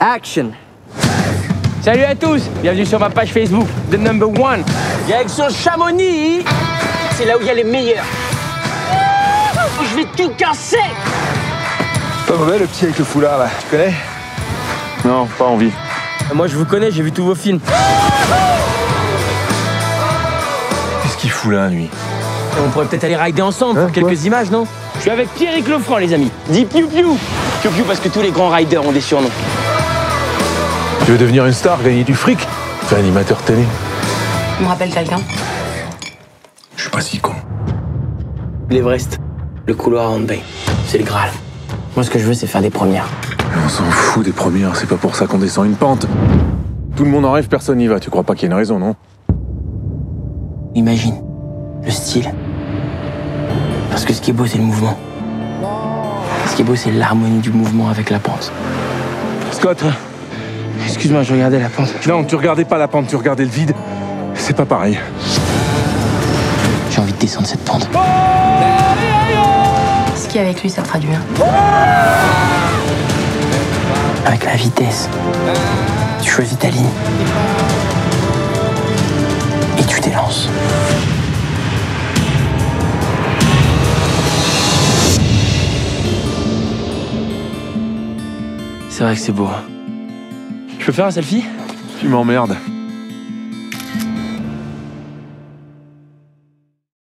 Action. Salut à tous, bienvenue sur ma page Facebook, The Number One. Direction Chamonix, c'est là où il y a les meilleurs. Je vais tout casser. Pas mauvais le petit avec le foulard là, tu connais? Non, pas envie. Moi je vous connais, j'ai vu tous vos films. Qu'est-ce qu'il fout là, lui? On pourrait peut-être aller rider ensemble pour quelques images, non? Je suis avec Pierrick Lefranc, les amis. Dis piou piou. Piou piou parce que tous les grands riders ont des surnoms. Tu veux devenir une star, gagner du fric? Fais animateur télé. Tu me rappelles quelqu'un? Je suis pas si con. L'Everest, le couloir à Handbay, c'est le Graal. Moi ce que je veux c'est faire des premières. On s'en fout des premières, c'est pas pour ça qu'on descend une pente. Tout le monde en rêve, personne n'y va. Tu crois pas qu'il y a une raison, non? Imagine, le style. Parce que ce qui est beau c'est le mouvement. Ce qui est beau c'est l'harmonie du mouvement avec la pente. Scott, Excuse-moi, je regardais la pente. non, tu regardais pas la pente, tu regardais le vide. C'est pas pareil. J'ai envie de descendre cette pente. Ski avec lui, ça te traduit. Avec la vitesse. Tu choisis ta ligne. Et tu t'élances. C'est vrai que c'est beau. Je peux faire un selfie? Tu m'emmerdes.